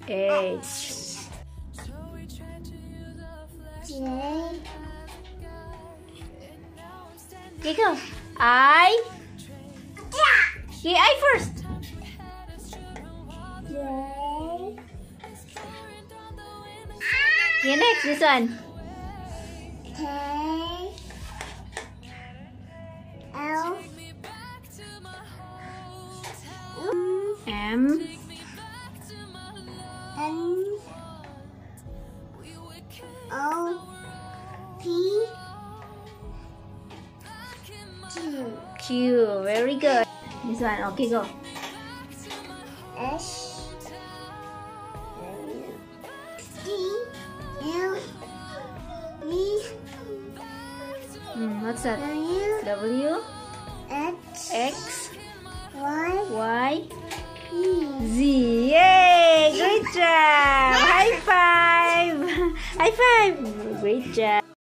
H. J. Okay, go. I. Okay, I first. J. Okay, next, this one. K. L. M. N. O. P. Q. Q. Very good. This one. Okay, go. S. T. U. V. What's that? W. W. X. X. Y. Y. E. Z. Yay! Great job! High five! High five! Great job!